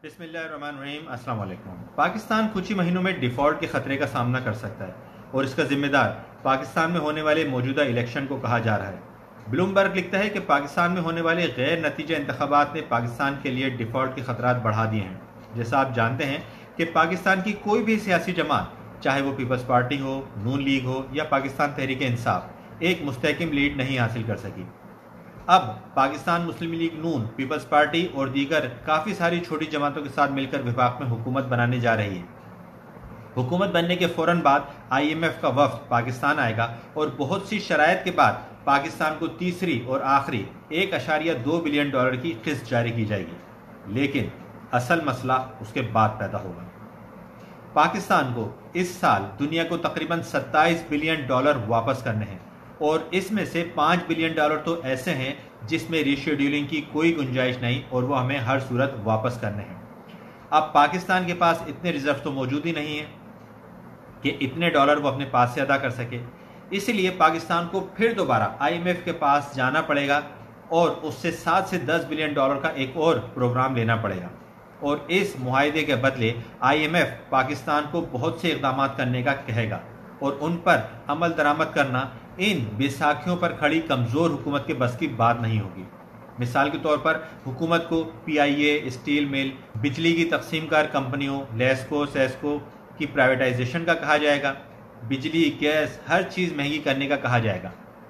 بسم اللہ الرحمن الرحیم۔ السلام علیکم۔ پاکستان کچھ ہی مہینوں میں ڈیفالٹ کے خطرے کا سامنا کر سکتا ہے اور اس کا ذمہ دار پاکستان میں ہونے والے موجودہ الیکشن کو کہا جا رہا ہے۔ بلومبرگ لکھتا ہے کہ پاکستان میں ہونے والے غیر نتیجہ انتخابات نے پاکستان کے لیے ڈیفالٹ کے خطرات بڑھا دیے ہیں۔ جیسا آپ جانتے ہیں کہ پاکستان کی کوئی بھی سیاسی جماعت، چاہے وہ پیپلز پارٹی ہو، نون لیگ ہو یا پاکستان تحریک انصاف، ایک مستحکم لیڈ نہیں حاصل کر سکی۔ اب Pakistan Muslim league Noon, peoples party اور دیگر کافی ساری چھوٹی جماعتوں کے ساتھ مل کر وفاق میں حکومت بنانے جا رہی ہے۔ حکومت بننے کے فوراً بعد IMF کا وفد پاکستان آئے گا اور بہت سی شرائط کے بعد پاکستان کو تیسری اور آخری $1.2 بلین کی قسط جاری کی جائے گی۔ لیکن اصل مسئلہ اس کے بعد پیدا ہوگا۔ پاکستان کو اس سال دنیا کو تقریباً $27 بلین واپس کرنے ہیں، اور اس میں سے $5 بلین تو ایسے ہیں جس میں ری شیڈیولنگ کی کوئی گنجائش نہیں اور وہ ہمیں ہر صورت واپس کرنے ہیں۔ اب پاکستان کے پاس اتنے ریزرو تو موجود ہی نہیں ہیں کہ اتنے ڈالر وہ اپنے پاس سے ادا کر سکے۔ اس لیے پاکستان کو پھر دوبارہ IMF کے پاس جانا پڑے گا اور اس سے 7 سے 10 بلین کا ایک اور پروگرام لینا پڑے گا، اور اس معاہدے کے بدلے IMF پاکستان کو بہت سے اقدامات کرنے کا کہے گا، اور ان پر عمل درآمد کرنا ان بیساکھیوں پر کھڑی کمزور حکومت کے بس کی بات نہیں ہوگی۔ مثال کے طور پر حکومت کو PIA، اسٹیل مل، بجلی کی تقسیم کار کمپنیوں لیسکو سیسکو کی پرائیویٹائزیشن کا کہا جائے گا، بجلی گیس ہر چیز مہنگی کرنے کا کہا جائے گا،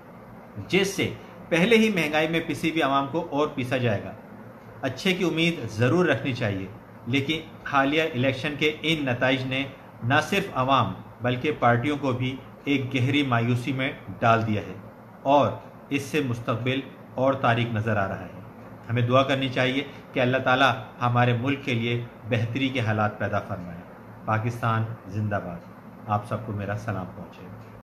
جس سے پہلے ہی مہنگائی میں پسی ہوئی عوام کو اور پیسا جائے گا۔ اچھے کی امید ضرور رکھنی چاہیے، لیکن حالیہ الیکشن کے ان نتائج نے نہ صرف عوام بلکہ پارٹیوں کو بھی ایک گہری مایوسی میں ڈال دیا ہے، اور اس سے مستقبل اور تاریک نظر آ رہا ہے۔ ہمیں دعا کرنی چاہیے کہ اللہ تعالیٰ ہمارے ملک کے لیے بہتری کے حالات پیدا فرمائے۔ پاکستان زندہ باد۔ آپ سب کو میرا سلام پہنچے۔